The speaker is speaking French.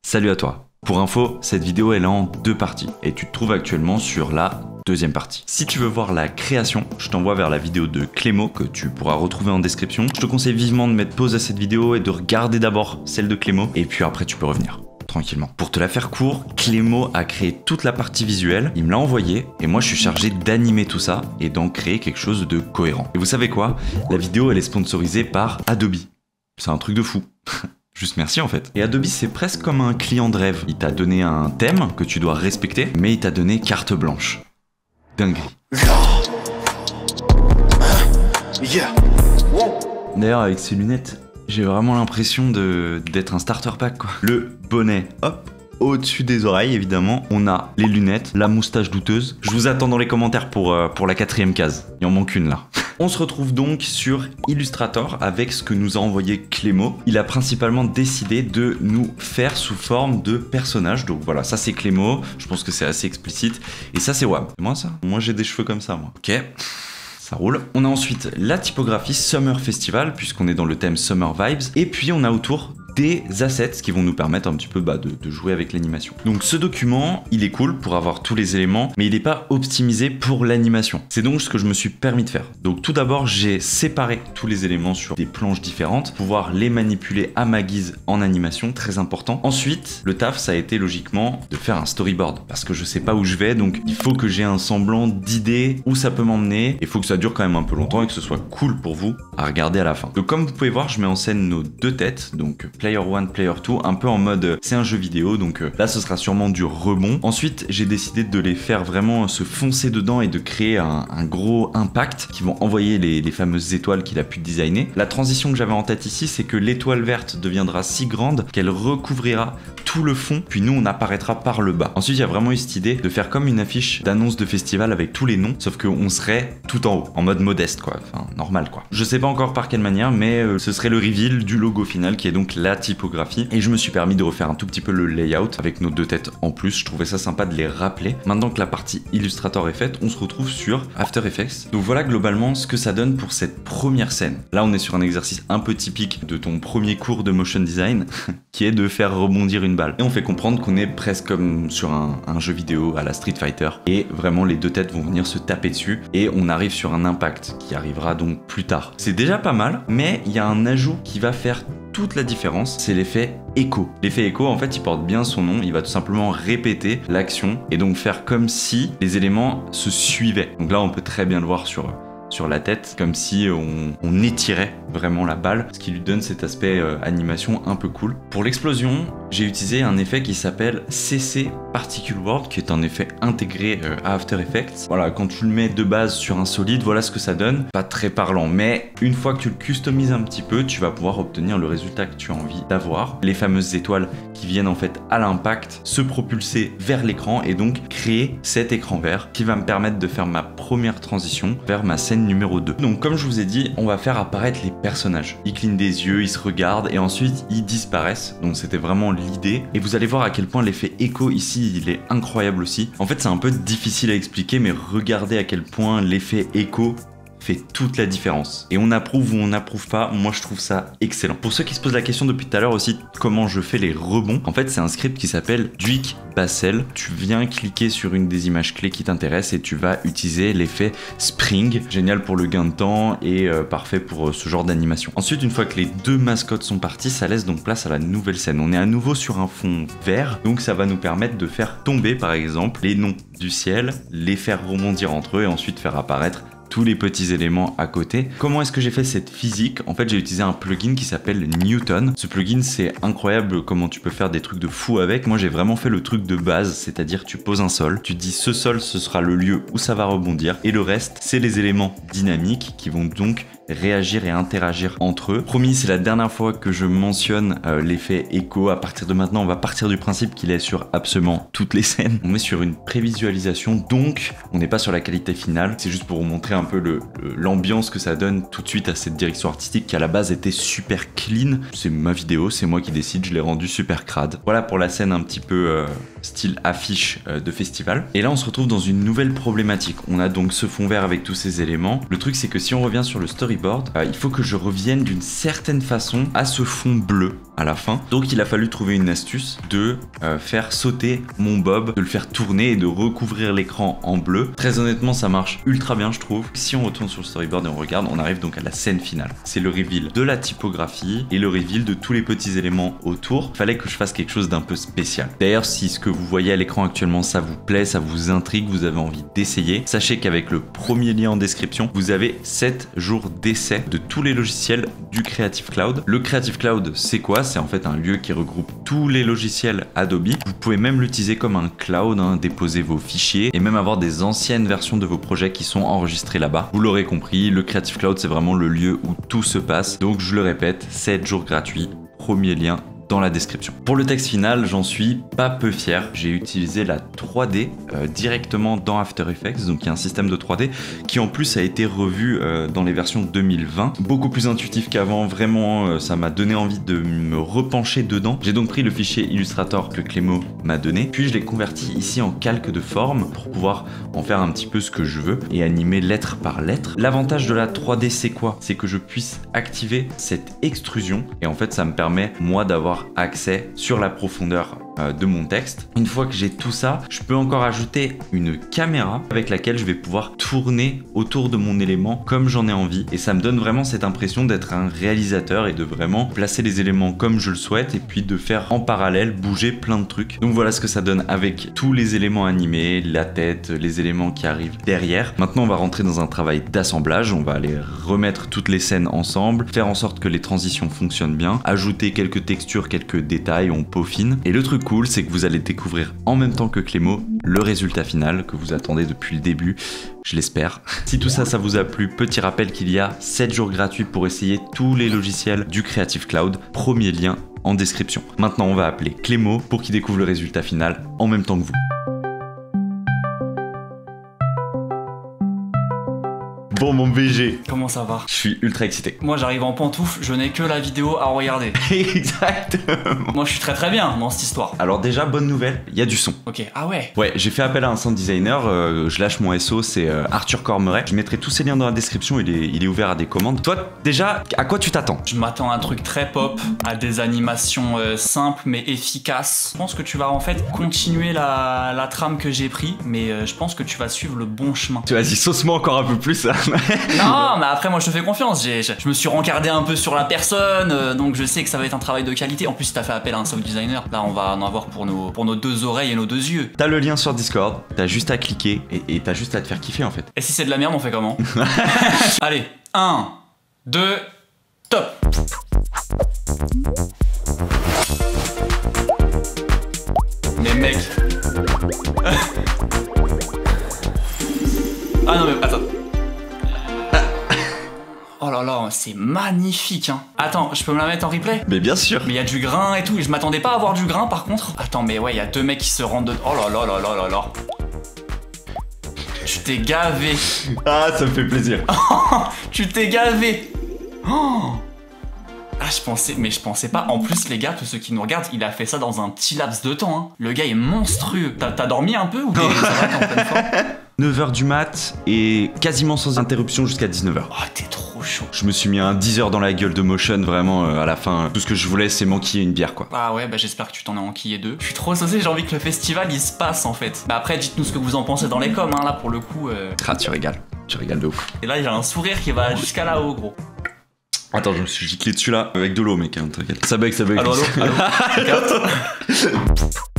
Salut à toi. Pour info, cette vidéo elle est en deux parties et tu te trouves actuellement sur la deuxième partie. Si tu veux voir la création, je t'envoie vers la vidéo de Clémo que tu pourras retrouver en description. Je te conseille vivement de mettre pause à cette vidéo et de regarder d'abord celle de Clémo et puis après tu peux revenir tranquillement. Pour te la faire court, Clémo a créé toute la partie visuelle, il me l'a envoyé et moi je suis chargé d'animer tout ça et d'en créer quelque chose de cohérent. Et vous savez quoi? La vidéo elle est sponsorisée par Adobe. C'est un truc de fou. Juste merci en fait. Et Adobe c'est presque comme un client de rêve. Il t'a donné un thème que tu dois respecter, mais il t'a donné carte blanche. Dinguerie. D'ailleurs avec ces lunettes, j'ai vraiment l'impression d'être un starter pack quoi. Le bonnet, hop, au-dessus des oreilles évidemment, on a les lunettes, la moustache douteuse. Je vous attends dans les commentaires pour la quatrième case. Il en manque une là. On se retrouve donc sur Illustrator avec ce que nous a envoyé Clémo. Il a principalement décidé de nous faire sous forme de personnages. Donc voilà, ça c'est Clémo, je pense que c'est assez explicite. Et ça c'est Wab. C'est moi ça? Moi j'ai des cheveux comme ça moi. Ok. Ça roule. On a ensuite la typographie Summer Festival, puisqu'on est dans le thème Summer Vibes. Et puis on a autour des assets qui vont nous permettre un petit peu de jouer avec l'animation. Donc ce document, il est cool pour avoir tous les éléments, mais il n'est pas optimisé pour l'animation. C'est donc ce que je me suis permis de faire. Donc tout d'abord, j'ai séparé tous les éléments sur des planches différentes, pouvoir les manipuler à ma guise en animation, très important. Ensuite, le taf, ça a été logiquement de faire un storyboard, parce que je sais pas où je vais, donc il faut que j'ai un semblant d'idée où ça peut m'emmener. Il faut que ça dure quand même un peu longtemps et que ce soit cool pour vous à regarder à la fin. Donc comme vous pouvez voir, je mets en scène nos deux têtes, donc Player 1, Player 2, un peu en mode c'est un jeu vidéo, donc là ce sera sûrement du rebond. Ensuite j'ai décidé de les faire vraiment se foncer dedans et de créer un gros impact qui vont envoyer les fameuses étoiles qu'il a pu designer. La transition que j'avais en tête ici, c'est que l'étoile verte deviendra si grande qu'elle recouvrira tout le fond, puis nous on apparaîtra par le bas. Ensuite il y a vraiment eu cette idée de faire comme une affiche d'annonce de festival avec tous les noms, sauf qu'on serait tout en haut, en mode modeste quoi, enfin normal quoi. Je sais pas encore par quelle manière, mais ce serait le reveal du logo final qui est donc la typographie, et je me suis permis de refaire un tout petit peu le layout avec nos deux têtes en plus. Je trouvais ça sympa de les rappeler. Maintenant que la partie Illustrator est faite, on se retrouve sur After Effects. Donc voilà globalement ce que ça donne pour cette première scène. Là on est sur un exercice un peu typique de ton premier cours de motion design qui est de faire rebondir une balle, et on fait comprendre qu'on est presque comme sur un jeu vidéo à la Street Fighter, et vraiment les deux têtes vont venir se taper dessus et on arrive sur un impact qui arrivera donc plus tard. C'est déjà pas mal, mais il y a un ajout qui va faire toute la différence, c'est l'effet écho. L'effet écho, en fait, il porte bien son nom, il va tout simplement répéter l'action et donc faire comme si les éléments se suivaient. Donc là, on peut très bien le voir sur la tête, comme si on étirait vraiment la balle, ce qui lui donne cet aspect animation un peu cool. Pour l'explosion, j'ai utilisé un effet qui s'appelle CC Particle World, qui est un effet intégré à After Effects. Voilà, quand tu le mets de base sur un solide, voilà ce que ça donne. Pas très parlant, mais une fois que tu le customises un petit peu, tu vas pouvoir obtenir le résultat que tu as envie d'avoir. Les fameuses étoiles qui viennent en fait à l'impact se propulser vers l'écran et donc créer cet écran vert qui va me permettre de faire ma première transition vers ma scène numéro 2. Donc comme je vous ai dit, on va faire apparaître les personnages. Ils clignent des yeux, ils se regardent et ensuite ils disparaissent. Donc c'était vraiment l'idée. Et vous allez voir à quel point l'effet écho ici, il est incroyable aussi. En fait c'est un peu difficile à expliquer, mais regardez à quel point l'effet écho fait toute la différence. Et on approuve ou on n'approuve pas, moi je trouve ça excellent. Pour ceux qui se posent la question depuis tout à l'heure aussi, comment je fais les rebonds, en fait c'est un script qui s'appelle Duik Bassel. Tu viens cliquer sur une des images clés qui t'intéresse et tu vas utiliser l'effet Spring, génial pour le gain de temps et parfait pour ce genre d'animation. Ensuite, une fois que les deux mascottes sont parties, ça laisse donc place à la nouvelle scène. On est à nouveau sur un fond vert, donc ça va nous permettre de faire tomber par exemple les noms du ciel, les faire rebondir entre eux et ensuite faire apparaître tous les petits éléments à côté. Comment est-ce que j'ai fait cette physique? En fait, j'ai utilisé un plugin qui s'appelle Newton. Ce plugin, c'est incroyable comment tu peux faire des trucs de fou avec. Moi, j'ai vraiment fait le truc de base, c'est-à-dire tu poses un sol, tu dis ce sol, ce sera le lieu où ça va rebondir, et le reste, c'est les éléments dynamiques qui vont donc réagir et interagir entre eux. Promis, c'est la dernière fois que je mentionne l'effet écho. À partir de maintenant, on va partir du principe qu'il est sur absolument toutes les scènes. On est sur une prévisualisation, donc on n'est pas sur la qualité finale. C'est juste pour vous montrer un peu l'ambiance que ça donne tout de suite à cette direction artistique qui à la base était super clean. C'est ma vidéo, c'est moi qui décide, je l'ai rendu super crade. Voilà pour la scène un petit peu style affiche de festival. Et là, on se retrouve dans une nouvelle problématique. On a donc ce fond vert avec tous ces éléments. Le truc, c'est que si on revient sur le storyboard, il faut que je revienne d'une certaine façon à ce fond bleu à la fin. Donc il a fallu trouver une astuce de faire sauter mon bob, de le faire tourner et de recouvrir l'écran en bleu. Très honnêtement, ça marche ultra bien, je trouve. Si on retourne sur le storyboard et on regarde, on arrive donc à la scène finale. C'est le reveal de la typographie et le reveal de tous les petits éléments autour. Il fallait que je fasse quelque chose d'un peu spécial. D'ailleurs, si ce que vous voyez à l'écran actuellement, ça vous plaît, ça vous intrigue, vous avez envie d'essayer, sachez qu'avec le premier lien en description, vous avez 7 jours d'essai de tous les logiciels du Creative Cloud. Le Creative Cloud, c'est quoi? C'est en fait un lieu qui regroupe tous les logiciels Adobe. Vous pouvez même l'utiliser comme un cloud, hein, déposer vos fichiers et même avoir des anciennes versions de vos projets qui sont enregistrés là-bas. Vous l'aurez compris, le Creative Cloud, c'est vraiment le lieu où tout se passe. Donc je le répète, 7 jours gratuits, premier lien dans la description. Pour le texte final, j'en suis pas peu fier. J'ai utilisé la 3D directement dans After Effects, donc il y a un système de 3D qui en plus a été revu dans les versions 2020. Beaucoup plus intuitif qu'avant, vraiment ça m'a donné envie de me repencher dedans. J'ai donc pris le fichier Illustrator que Clémo m'a donné, puis je l'ai converti ici en calque de forme pour pouvoir en faire un petit peu ce que je veux et animer lettre par lettre. L'avantage de la 3D, c'est quoi? C'est que je puisse activer cette extrusion et en fait ça me permet moi d'avoir accès sur la profondeur de mon texte. Une fois que j'ai tout ça, je peux encore ajouter une caméra avec laquelle je vais pouvoir tourner autour de mon élément comme j'en ai envie et ça me donne vraiment cette impression d'être un réalisateur et de vraiment placer les éléments comme je le souhaite et puis de faire en parallèle bouger plein de trucs. Donc voilà ce que ça donne avec tous les éléments animés, la tête, les éléments qui arrivent derrière. Maintenant on va rentrer dans un travail d'assemblage, on va aller remettre toutes les scènes ensemble, faire en sorte que les transitions fonctionnent bien, ajouter quelques textures, quelques détails, on peaufine. Et le truc cool, c'est que vous allez découvrir en même temps que Clémo le résultat final que vous attendez depuis le début, je l'espère. Si tout ça, ça vous a plu, petit rappel qu'il y a 7 jours gratuits pour essayer tous les logiciels du Creative Cloud. Premier lien en description. Maintenant, on va appeler Clémo pour qu'il découvre le résultat final en même temps que vous. Bon mon BG. Comment ça va? Je suis ultra excité. Moi j'arrive en pantoufle, je n'ai que la vidéo à regarder. Exactement. Moi je suis très bien dans cette histoire. Alors déjà, bonne nouvelle, il y a du son. Ok, ah ouais. Ouais, j'ai fait appel à un sound designer, je lâche mon SO, c'est Arthur Cormeret. Je mettrai tous ces liens dans la description, il est ouvert à des commandes. Toi, déjà, à quoi tu t'attends? Je m'attends à un truc très pop, à des animations simples mais efficaces. Je pense que tu vas en fait continuer la trame que j'ai pris, mais je pense que tu vas suivre le bon chemin. Vas-y, sauce-moi encore un peu plus. Non, mais après moi je te fais confiance, je me suis rencardé un peu sur la personne, donc je sais que ça va être un travail de qualité. En plus si t'as fait appel à un sound designer, là on va en avoir pour nos 2 oreilles et nos 2 yeux. T'as le lien sur Discord, t'as juste à cliquer et t'as juste à te faire kiffer en fait. Et si c'est de la merde, on fait comment? Allez, 1, 2, top. Mais mec. Ah non mais attends. Oh là là, c'est magnifique hein. Attends, je peux me la mettre en replay? Mais bien sûr. Mais il y a du grain et tout, et je m'attendais pas à avoir du grain par contre. Attends, mais ouais, il y a 2 mecs qui se rendent de... Oh là là là là là là. Tu t'es gavé. Ah, ça me fait plaisir. Tu t'es gavé. Oh. Ah, je pensais pas. En plus, les gars, tous ceux qui nous regardent, il a fait ça dans un petit laps de temps. Hein. Le gars est monstrueux. T'as dormi un peu ou ça va, t'es en pleine forme? 9h du mat et quasiment sans interruption jusqu'à 19h. Oh, t'es trop chaud. Je me suis mis un 10 heures dans la gueule de Motion, vraiment, à la fin. Tout ce que je voulais, c'est m'enquiller une bière, quoi. Ah ouais, bah j'espère que tu t'en as enquillé 2. Je suis trop saucé, j'ai envie que le festival, il se passe, en fait. Bah après, dites-nous ce que vous en pensez dans les coms, hein, là, pour le coup. Ah, tu régales de ouf. Et là, j'ai un sourire qui va jusqu'à là-haut, gros. Attends, je me suis giclé dessus, là, avec de l'eau, mec, hein, t'inquiète. Ça bug. Allô, allô, allô.